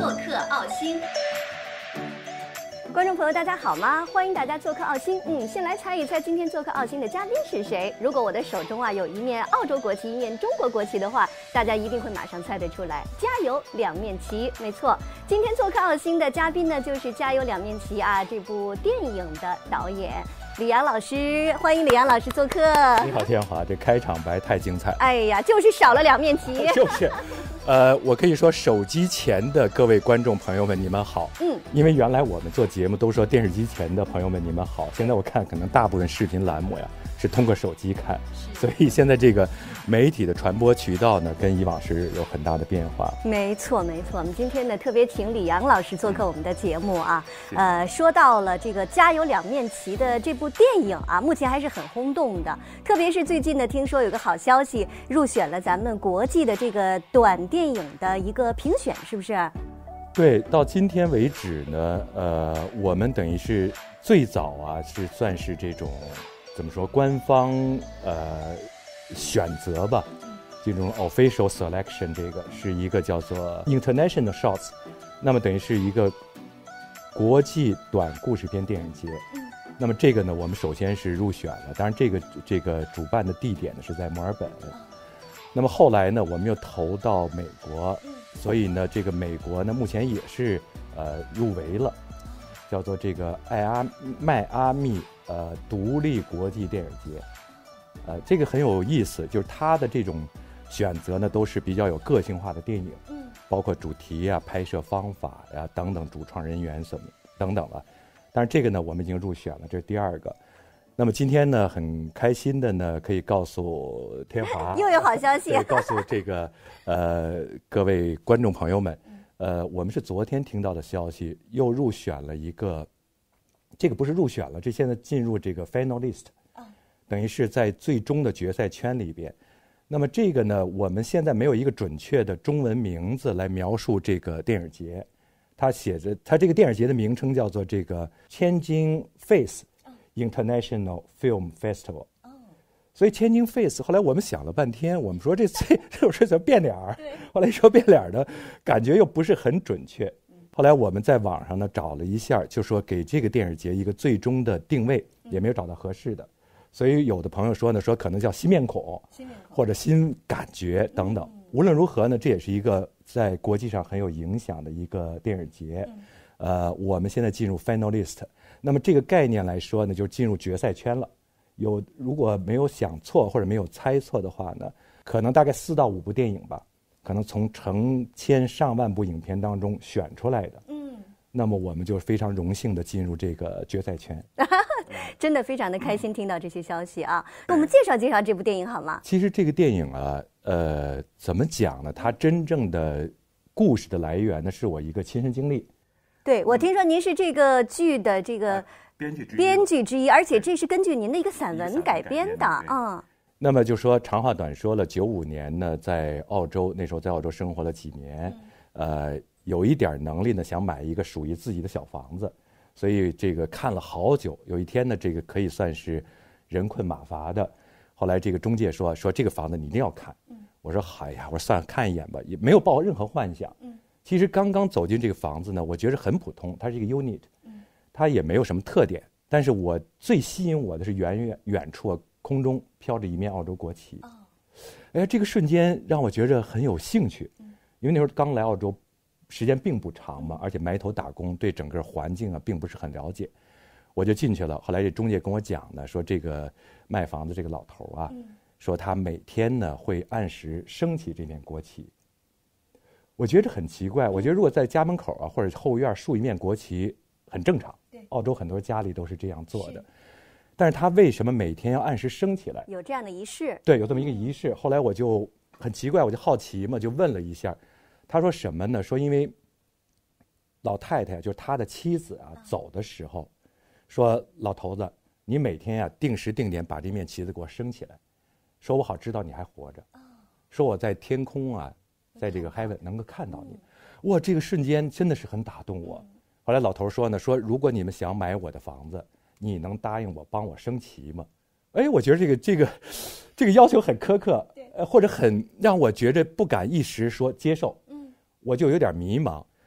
做客澳新。 观众朋友，大家好吗？欢迎大家做客澳新。先来猜一猜今天做客澳新的嘉宾是谁？如果我的手中有一面澳洲国旗，一面中国国旗的话，大家一定会马上猜得出来。家有两面旗，没错。今天做客澳新的嘉宾呢，就是《家有两面旗》这部电影的导演李阳老师，欢迎李阳老师做客。 你好，天华，这开场白太精彩。 哎呀，就是少了两面旗。 就是，我可以说手机前的各位观众朋友们，你们好。因为原来我们做节目都说电视机前的朋友们你们好，现在我看可能大部分视频栏目是通过手机看，所以现在这个媒体的传播渠道呢，跟以往是有很大的变化。 没错，没错。我们今天呢特别请李阳老师做客我们的节目说到了这个《家有两面旗》的这部电影目前还是很轰动的，特别是最近呢，听说有个好消息，入选了咱们国际的这个短电影的一个评选，是不是？ 对，到今天为止呢，我们等于是最早是算是这种怎么说官方选择吧，这种 official selection， 这个是一个叫做 International Shorts， 那么等于是一个国际短故事片电影节。那么这个呢，我们首先是入选了，当然这个主办的地点呢是在墨尔本。那么后来呢，我们又投到美国，所以呢，这个美国呢目前也是入围了，叫做这个迈阿密独立国际电影节。这个很有意思，就是它的这种选择呢都是比较有个性化的电影，包括主题拍摄方法等等，主创人员什么等等了。但是这个呢，我们已经入选了，这是第二个。那么今天呢，很开心的呢，可以告诉天华又有好消息， 告诉这个各位观众朋友们，我们是昨天听到的消息，又入选了一个，这个不是入选了，这现在进入这个 final list，等于是在最终的决赛圈里边。那么这个呢，我们现在没有一个准确的中文名字来描述这个电影节，它这个电影节的名称叫做这个天津 Face International Film Festival。所以天津 Face， 后来我们想了半天，我们说这种事叫变脸儿，后来说变脸的感觉又不是很准确。后来我们在网上呢找了一下，就说给这个电影节一个最终的定位，也没有找到合适的。所以有的朋友说呢，说可能叫新面孔或者新感觉等等。无论如何呢，这也是一个在国际上很有影响的一个电影节。我们现在进入 final list， 那么这个概念来说呢，就是进入决赛圈了。如果没有想错或者没有猜错的话呢，可能大概4到5部电影吧，可能从成千上万部影片当中选出来的。那么我们就非常荣幸的进入这个决赛圈。 真的非常的开心听到这些消息那我们介绍介绍这部电影好吗？ 其实这个电影怎么讲呢？它真正的故事的来源呢，是我一个亲身经历。 对，我听说您是这个剧的这个编剧之一，而且这是根据您的一个散文改编的那么就说长话短说了，95年呢，在澳洲，那时候在澳洲生活了几年，有一点能力呢，想买一个属于自己的小房子，所以这个看了好久。有一天呢，这个可以算是人困马乏的。后来这个中介说这个房子你一定要看。我说好呀，我说算了，看一眼吧，也没有抱任何幻想。其实刚刚走进这个房子呢，我觉得很普通，它是一个 unit，它也没有什么特点。但是我最吸引我的是远处空中飘着一面澳洲国旗。这个瞬间让我觉着很有兴趣，因为那时候刚来澳洲，时间并不长嘛，而且埋头打工，对整个环境并不是很了解，我就进去了。后来这中介跟我讲呢，说这个卖房子这个老头说他每天呢会按时升起这面国旗。我觉得很奇怪，我觉得如果在家门口或者后院竖一面国旗很正常，澳洲很多家里都是这样做的。但是他为什么每天要按时升起来？ 有这样的仪式。 对，有这么一个仪式。后来我就很奇怪，我就好奇嘛，就问了一下。他说什么呢？说因为老太太就是他的妻子走的时候，说老头子，你每天定时定点把这面旗子给我升起来，说我好知道你还活着，说我在天空在这个 heaven 能够看到你。哇，这个瞬间真的是很打动我。后来老头说呢，说如果你们想买我的房子，你能答应我帮我升旗吗？我觉得这个要求很苛刻，或者很让我觉着不敢一时说接受。我就有点迷茫。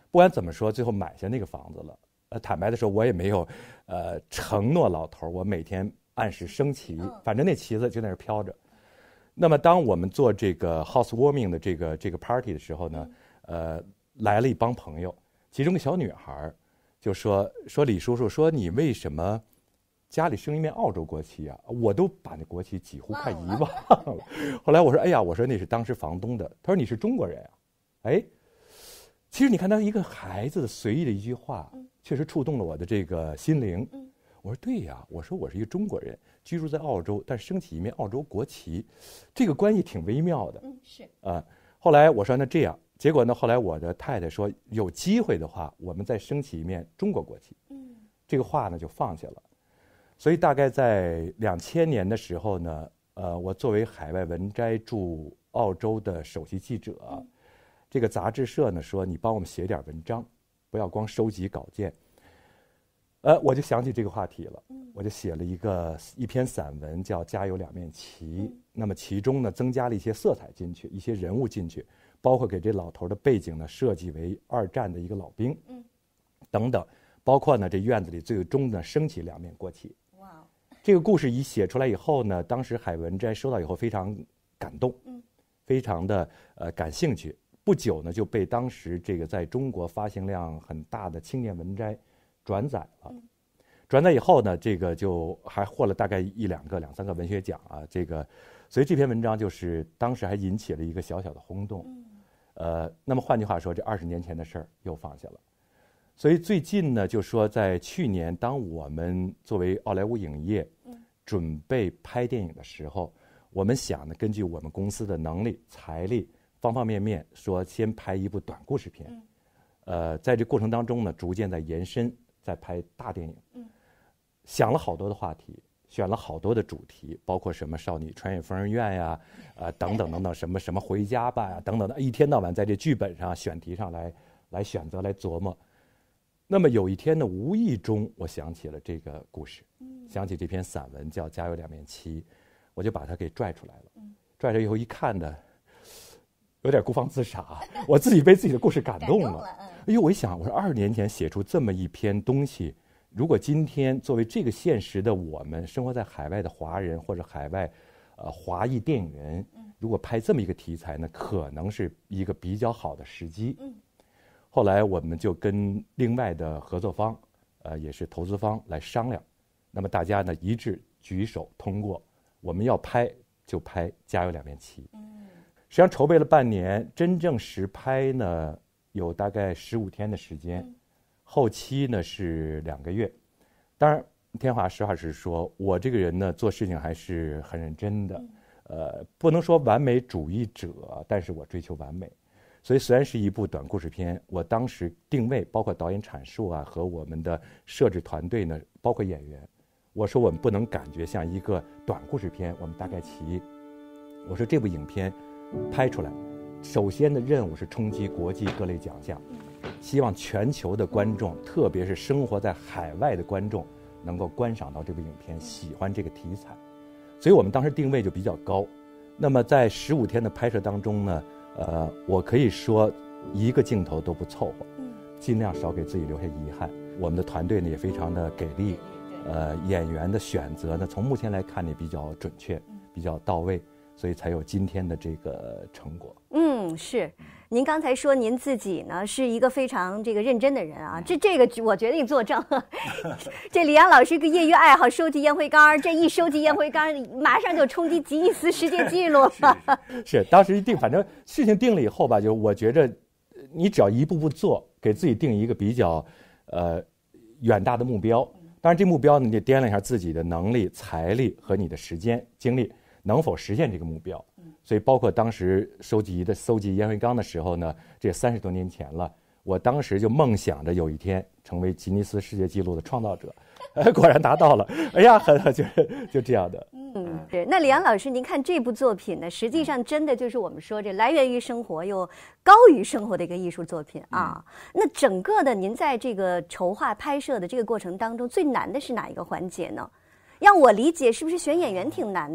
不管怎么说，最后买下那个房子了。坦白的说，我也没有承诺老头我每天按时升旗，反正那旗子就在那飘着。那么当我们做这个 housewarming 的这个 party 的时候呢，来了一帮朋友，其中个小女孩就说李叔叔，说你为什么家里升一面澳洲国旗啊？我都把那国旗几乎快遗忘了。后来我说，哎呀，我说那是当时房东的。他说你是中国人啊？哎，其实你看他一个孩子的随意的一句话，确实触动了我的这个心灵。我说对呀，我说我是一个中国人，居住在澳洲，但升起一面澳洲国旗，这个关系挺微妙的。 是后来我说那这样，结果呢，后来我的太太说有机会的话，我们再升起一面中国国旗。这个话呢就放下了。所以大概在2000年的时候呢，我作为海外文摘驻澳洲的首席记者，这个杂志社呢说你帮我们写点文章，不要光收集稿件。我就想起这个话题了，我就写了一篇散文叫《家有两面旗》。那么其中呢增加了一些色彩进去，一些人物进去，包括给这老头的背景呢设计为2战的一个老兵，等等，包括呢这院子里最终呢升起2面国旗。哇！这个故事一写出来以后呢，当时海文摘收到以后非常感动，非常的感兴趣。不久呢就被当时这个在中国发行量很大的青年文摘转载了。转载以后呢，这个就还获了大概2、3个文学奖啊。这个，所以这篇文章就是当时还引起了一个小小的轰动。那么换句话说，这20年前的事儿又放下了。所以最近呢，就说在去年，当我们作为奥莱坞影业准备拍电影的时候，我们想呢，根据我们公司的能力、财力方方面面，说先拍一部短故事片。在这过程当中呢，逐渐在延伸，在拍大电影。想了好多的话题，选了好多的主题，包括什么少女穿越疯人院呀，等等等等，什么回家吧呀，等等的，一天到晚在这剧本上、选题上来选择、来琢磨。那么有一天呢，无意中我想起了这个故事，想起这篇散文叫《家有两面旗》，我就把它给拽出来了。拽着以后一看呢，有点孤芳自赏，我自己被自己的故事感动了。哎呦，我一想，我说20年前写出这么一篇东西，如果今天作为这个现实的我们，生活在海外的华人或者海外华裔电影人，如果拍这么一个题材呢，可能是一个比较好的时机。后来我们就跟另外的合作方，也是投资方来商量，那么大家呢一致举手通过，我们要拍就拍《家有两面旗》。实际上筹备了半年，真正实拍呢有大概15天的时间，后期呢是2个月。当然，天华实话实说，我这个人呢做事情还是很认真的，不能说完美主义者，但是我追求完美。所以虽然是一部短故事片，我当时定位包括导演阐述啊，和我们的摄制团队呢，包括演员，我说我们不能感觉像一个短故事片，我们大概齐。我说这部影片拍出来，首先的任务是冲击国际各类奖项，希望全球的观众，特别是生活在海外的观众，能够观赏到这部影片，喜欢这个题材。所以我们当时定位就比较高。那么在15天的拍摄当中呢，我可以说一个镜头都不凑合，尽量少给自己留下遗憾。我们的团队呢也非常的给力，演员的选择呢从目前来看呢比较准确，比较到位，所以才有今天的这个成果。 是。您刚才说您自己呢是一个非常这个认真的人啊，这个我决定作证。这李阳老师一个业余爱好收集烟灰缸，这一收集烟灰缸，马上就冲击吉尼斯世界纪录了。 是，当时一定，反正事情定了以后吧，就我觉着，你只要一步步做，给自己定一个比较远大的目标。当然，这目标呢，你得掂量一下自己的能力、财力和你的时间、精力能否实现这个目标。所以包括当时搜集烟灰缸的时候呢，这30多年前了，我当时就梦想着有一天成为吉尼斯世界纪录的创造者，果然达到了。哎呀，就这样的。 对。那李阳老师，您看这部作品呢，实际上真的就是我们说这来源于生活又高于生活的一个艺术作品啊。那整个的您在这个筹划拍摄的这个过程当中，最难的是哪一个环节呢？让我理解，是不是选演员挺难的？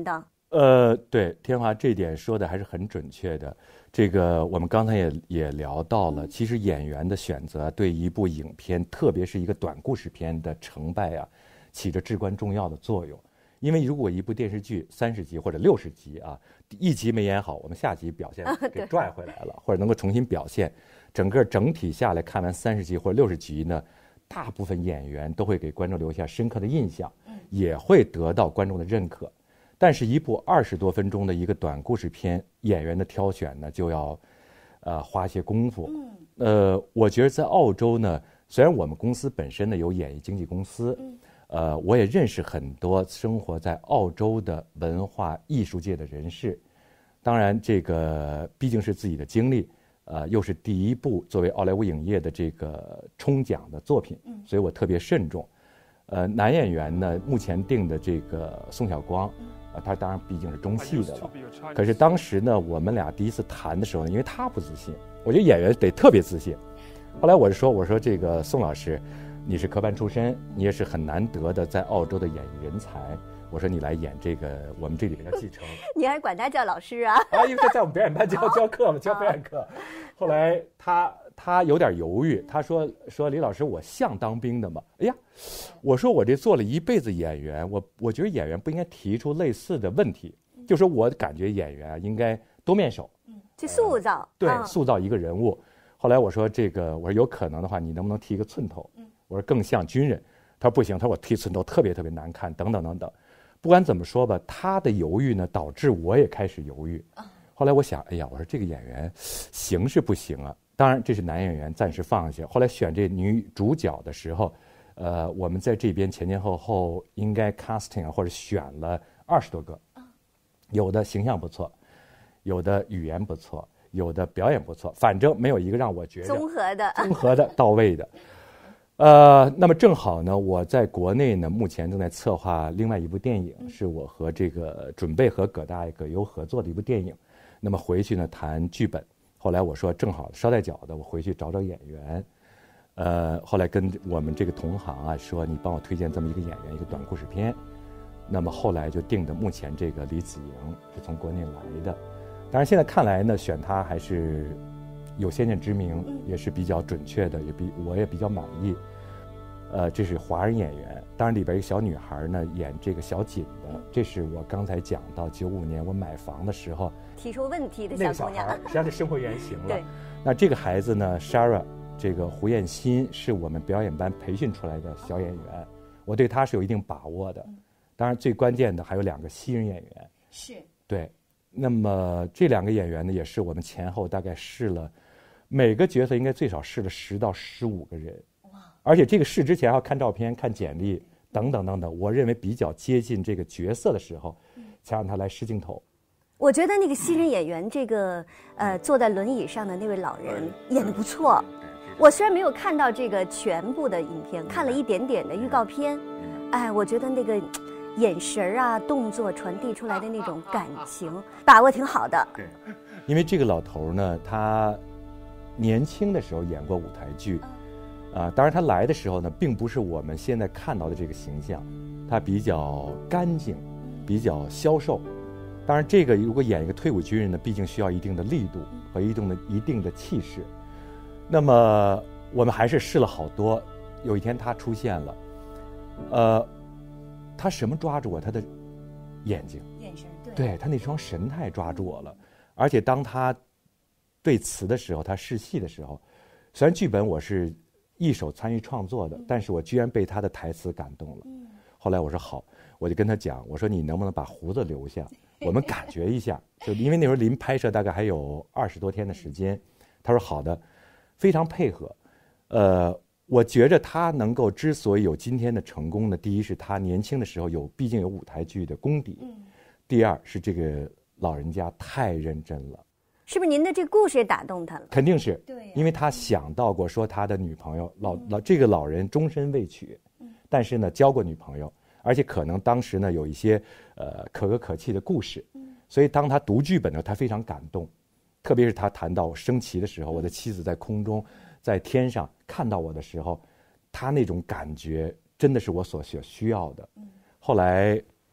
对，天华这点说的还是很准确的。这个我们刚才也聊到了，其实演员的选择对一部影片，特别是一个短故事片的成败啊，起着至关重要的作用。因为如果一部电视剧30集或者60集啊，一集没演好，我们下集表现给拽回来了，或者能够重新表现，整体下来看完30集或者60集呢，大部分演员都会给观众留下深刻的印象，也会得到观众的认可。但是，一部20多分钟的一个短故事片，演员的挑选呢，就要花些功夫。我觉得在澳洲呢，虽然我们公司本身呢有演艺经纪公司，我也认识很多生活在澳洲的文化艺术界的人士。当然，这个毕竟是自己的经历，又是第一部作为奥莱坞影业的这个冲奖的作品，所以我特别慎重。男演员呢，目前定的这个宋晓光。他当然毕竟是中戏的了，可是当时呢，我们俩第一次谈的时候呢，因为他不自信，我觉得演员得特别自信。后来我说这个宋老师，你是科班出身，你也是很难得的在澳洲的演艺人才，我说你来演这个我们这里面的继承。 你还管他叫老师啊？ 因为他在我们表演班教课嘛，教表演课。后来他有点犹豫，他说李老师，我像当兵的吗？哎呀，我说我这做了一辈子演员，我觉得演员不应该提出类似的问题，就说我感觉演员应该多面手， 去塑造， 对，塑造一个人物。后来我说我说有可能的话，你能不能剃一个寸头？我说更像军人。他说不行，他说我剃寸头特别特别难看，等等等等。不管怎么说吧，他的犹豫呢，导致我也开始犹豫。后来我想，哎呀，我说这个演员行是不行啊？当然，这是男演员，暂时放下。后来选这女主角的时候，我们在这边前后应该 casting 或者选了20多个，有的形象不错，有的语言不错，有的表演不错，反正没有一个让我觉得综合的到位的。那么正好呢，我在国内呢，目前正在策划另外一部电影，是我和准备和葛优合作的一部电影。那么回去呢谈剧本。后来我说正好捎带脚的，我回去找演员。后来跟我们这个同行啊说，你帮我推荐这么一个演员，一个短故事片。那么后来就定的目前这个李子莹是从国内来的。当然现在看来呢，选他还是有先见之明，也是比较准确的，我也比较满意。这是华人演员，当然里边一个小女孩呢演这个小锦的，这是我刚才讲到95年我买房的时候提出问题的小姑娘， 实际上是生活原型了。 对， 那这个孩子呢 ，Shara， 这个胡彦欣是我们表演班培训出来的小演员，我对她是有一定把握的。当然最关键的还有2个新人演员， 是对。那么这2个演员呢，也是我们前后大概试了，每个角色应该最少试了10到15个人。而且这个试之前要看照片、看简历等等等等，我认为比较接近这个角色的时候，才让他来试镜头。 我觉得那个新人演员，这个坐在轮椅上的那位老人演得不错。我虽然没有看到这个全部的影片，看了一点点的预告片，我觉得那个眼神啊、动作传递出来的那种感情把握挺好的。 对，因为这个老头呢，他年轻的时候演过舞台剧。当然他来的时候呢，并不是我们现在看到的这个形象，他比较干净，比较消瘦。当然，这个如果演一个退伍军人呢，毕竟需要一定的力度和一定的气势。那么我们还是试了好多。有一天他出现了，他什么抓住我？他的眼睛， 眼神， 对他那双神态抓住我了。而且当他对词的时候，他试戏的时候，虽然剧本我是一手参与创作的，但是我居然被他的台词感动了。后来我说好，我就跟他讲，我说你能不能把胡子留下，我们感觉一下。就因为那时候临拍摄大概还有20多天的时间，他说好的，非常配合。我觉着他能够之所以有今天的成功呢，第一是他年轻的时候毕竟有舞台剧的功底，第二是这个老人家太认真了。 是不是您的这个故事也打动他了？ 肯定是， 对， 因为他想到过说他的女朋友这个老人终身未娶，但是呢交过女朋友，而且可能当时呢有一些可歌可泣的故事，所以当他读剧本的时候，他非常感动，特别是他谈到升旗的时候，我的妻子在空中，在天上看到我的时候，他那种感觉真的是我所需要的。后来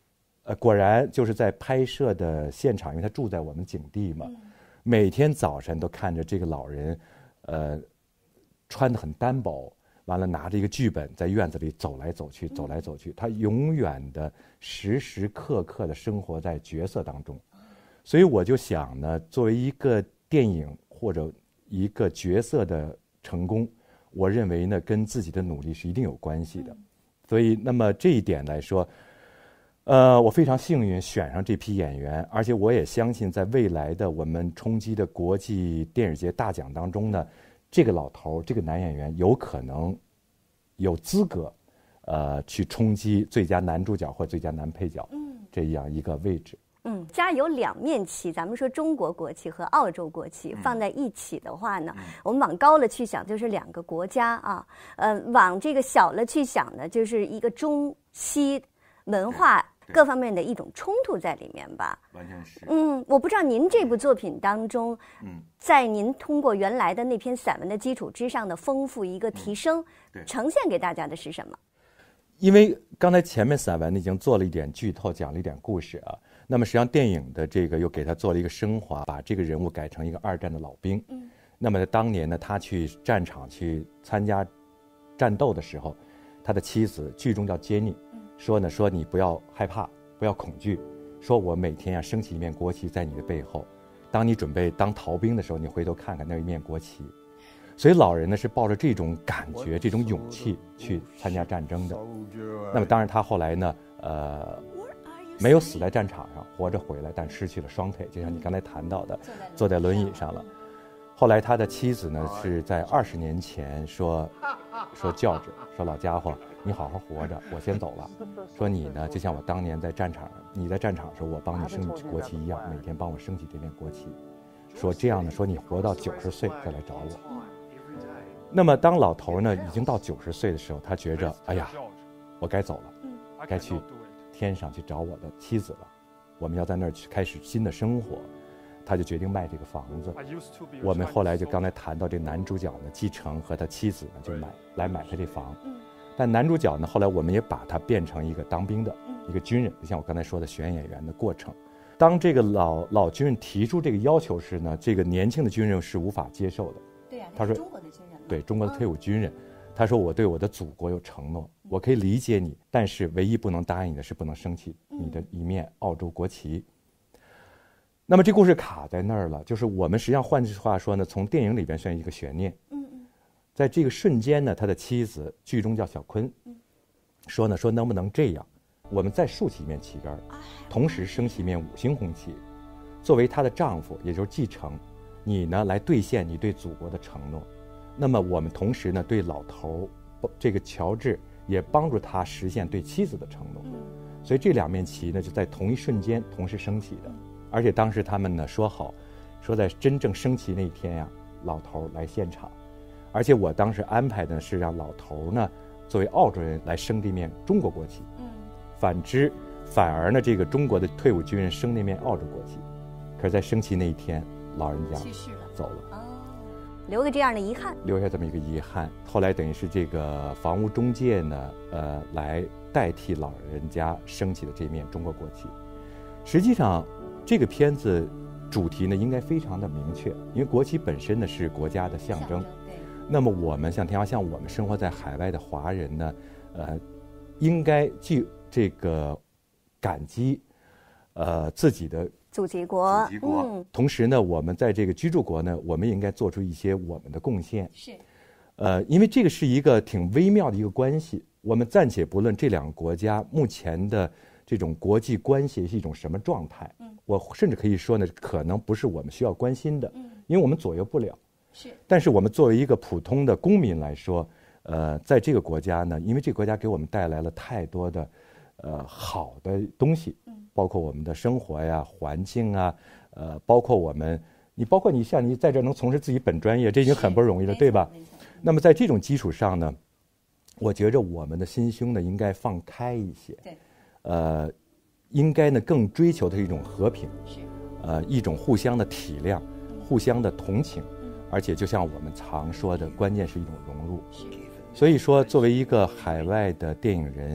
果然就是在拍摄的现场，因为他住在我们景地嘛，每天早晨都看着这个老人，穿得很单薄，完了拿着一个剧本在院子里走来走去，走来走去，他永远的时时刻刻的生活在角色当中。所以我就想呢，作为一个电影或者一个角色的成功，我认为呢跟自己的努力是一定有关系的。所以那么这一点来说，我非常幸运选上这批演员，而且我也相信在未来的我们冲击的国际电影节大奖当中呢，这个老头，这个男演员有可能有资格去冲击最佳男主角或最佳男配角这样一个位置。 家有两面旗，咱们说中国国旗和澳洲国旗放在一起的话呢，我们往高了去想就是两个国家啊，往这个小了去想呢，就是一个中西文化各方面的一种冲突在里面吧。 完全是。 我不知道您这部作品当中，在您通过原来的那篇散文的基础之上的丰富一个提升，呈现给大家的是什么？ 因为刚才前面散文已经做了一点剧透，讲了一点故事啊。那么实际上电影的这个又给他做了一个升华，把这个人物改成一个2战的老兵。那么当年呢，他去战场去参加战斗的时候，他的妻子剧中叫杰尼，说你不要害怕，不要恐惧，说我每天升起一面国旗在你的背后，当你准备当逃兵的时候，你回头看看那一面国旗。所以老人呢是抱着这种感觉、这种勇气去参加战争的。那么当然他后来呢，没有死在战场上，活着回来，但失去了双腿，就像你刚才谈到的，坐在轮椅上了。后来他的妻子呢是在20年前说教着，说老家伙，你好好活着，我先走了。说你呢，就像我当年在战场上，你在战场的时候，我帮你升起国旗一样，每天帮我升起这面国旗。说这样呢，说你活到90岁再来找我。那么当老头呢已经到90岁的时候，他觉着，哎呀，我该走了，该去天上去找我的妻子了，我们要在那儿去开始新的生活。他就决定卖这个房子。我们后来就刚才谈到这男主角呢，继承和他妻子呢就买他这房。但男主角呢，后来我们也把他变成一个当兵的一个军人，就像我刚才说的选演员的过程。当这个老军人提出这个要求时呢，这个年轻的军人是无法接受的。 对呀， 他说中国的军人， 对中国的退伍军人，他说我对我的祖国有承诺，我可以理解你，但是唯一不能答应你的是不能升起你的一面澳洲国旗。那么这故事卡在那儿了，就是我们实际上换句话说呢，从电影里边算一个悬念。在这个瞬间呢，他的妻子剧中叫小坤，说能不能这样，我们再竖起一面旗杆，同时升起一面5星红旗，作为她的丈夫，也就是继承，你呢来兑现你对祖国的承诺。那么我们同时呢对老头这个乔治也帮助他实现对妻子的承诺。所以这2面旗呢就在同一瞬间同时升起的。而且当时他们呢说好，说在真正升旗那一天呀，老头来现场。而且我当时安排的是让老头呢作为澳洲人来升这面中国国旗，反而呢这个中国的退伍军人升那面澳洲国旗。可是在升旗那一天，老人家去世了， 走了， 留个这样的遗憾， 留下这么一个遗憾。后来等于是这个房屋中介呢来代替老人家升起的这面中国国旗。实际上这个片子主题呢应该非常的明确，因为国旗本身呢是国家的象征。那么我们像我们生活在海外的华人呢，应该具这个感激自己的祖籍国。 同时呢，我们在这个居住国呢，我们也应该做出一些我们的贡献。 是， 因为这个是一个挺微妙的一个关系。我们暂且不论这2个国家目前的这种国际关系是一种什么状态，我甚至可以说呢，可能不是我们需要关心的，因为我们左右不了。 是， 但是我们作为一个普通的公民来说，在这个国家呢，因为这个国家给我们带来了太多的好的东西，包括我们的生活呀、环境啊，包括你像你在这能从事自己本专业，这已经很不容易了，对吧？那么在这种基础上呢，我觉着我们的心胸呢应该放开一些，应该呢更追求的是一种和平，一种互相的体谅，互相的同情。而且就像我们常说的，关键是一种融入。所以说作为一个海外的电影人，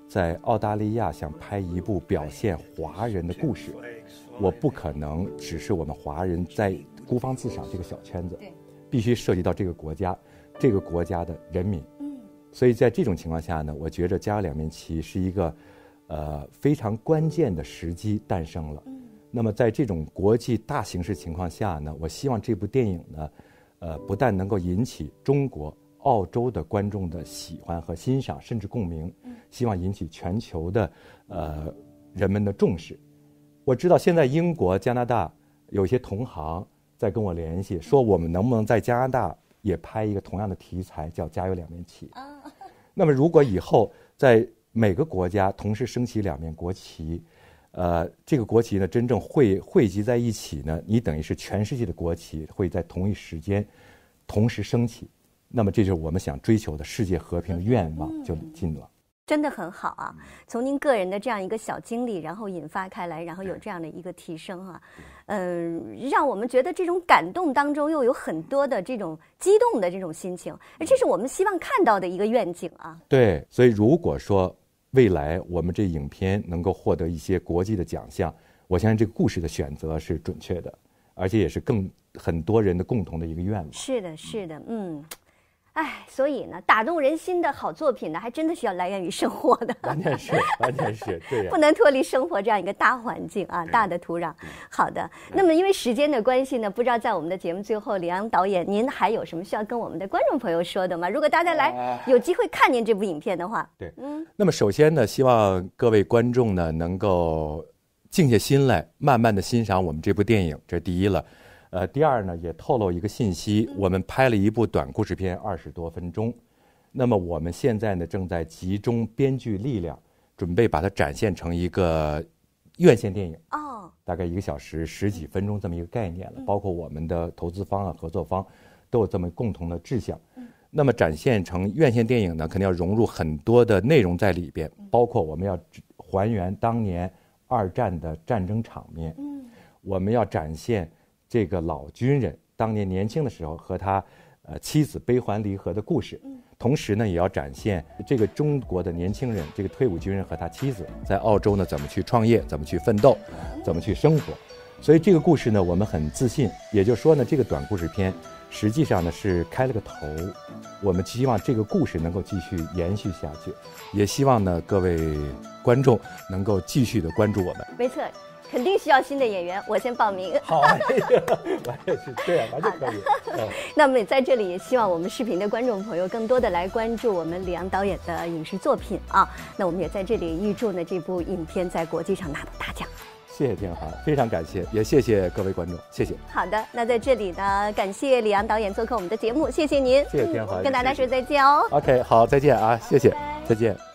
在澳大利亚想拍一部表现华人的故事，我不可能只是我们华人在孤芳自赏这个小圈子，必须涉及到这个国家的人民。所以在这种情况下呢，我觉着《家有两面旗》是一个非常关键的时机诞生了。那么在这种国际大形势情况下呢，我希望这部电影呢，不但能够引起中国、澳洲的观众的喜欢和欣赏，甚至共鸣，希望引起全球的人们的重视。我知道现在英国、加拿大有些同行在跟我联系，说我们能不能在加拿大也拍一个同样的题材，叫《家有两面旗》。那么如果以后在每个国家同时升起两面国旗，这个国旗呢真正汇集在一起呢，你等于是全世界的国旗会在同一时间同时升起，那么这就是我们想追求的世界和平的愿望就近了。 真的很好啊！从您个人的这样一个小经历，然后引发开来，然后有这样的一个提升啊，让我们觉得这种感动当中又有很多的这种激动的这种心情，这是我们希望看到的一个愿景啊。 对，所以如果说未来我们这影片能够获得一些国际的奖项，我相信这个故事的选择是准确的，而且也是很多人的共同的一个愿望。 是的，是的，所以呢，打动人心的好作品呢，还真的是要来源于生活的， 完全是，对呀， 不能脱离生活这样一个大环境啊，大的土壤。好的，那么因为时间的关系呢，不知道在我们的节目最后，李昂导演，您还有什么需要跟我们的观众朋友说的吗？如果大家来有机会看见这部影片的话， 对，那么首先呢，希望各位观众呢能够静下心来，慢慢的欣赏我们这部电影，这是第一了。第二呢，也透露一个信息，我们拍了一部短故事片，20多分钟。那么我们现在呢，正在集中编剧力量，准备把它展现成一个院线电影。大概1个小时10几分钟这么一个概念了。包括我们的投资方合作方都有这么共同的志向。那么展现成院线电影呢，肯定要融入很多的内容在里边，包括我们要还原当年2战的战争场面。我们要展现这个老军人当年年轻的时候和他妻子悲欢离合的故事，同时呢也要展现这个中国的年轻人，这个退伍军人和他妻子在澳洲呢怎么去创业，怎么去奋斗，怎么去生活。所以这个故事呢我们很自信，也就是说呢这个短故事片实际上呢是开了个头，我们希望这个故事能够继续延续下去，也希望呢各位观众能够继续的关注我们。 没错，肯定需要新的演员，我先报名。 好，完全是这样，完全可以。 那么在这里也希望我们视频的观众朋友更多的来关注我们李昂导演的影视作品啊。那我们也在这里预祝呢这部影片在国际上拿到大奖。 谢谢天寒，非常感谢，也谢谢各位观众，谢谢。 好的，那在这里呢，感谢李昂导演做客我们的节目，谢谢您。 谢谢天寒， 跟大家说再见哦。 OK， 好，再见啊，谢谢，再见。